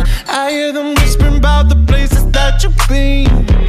I hear them whispering about the places that you've been.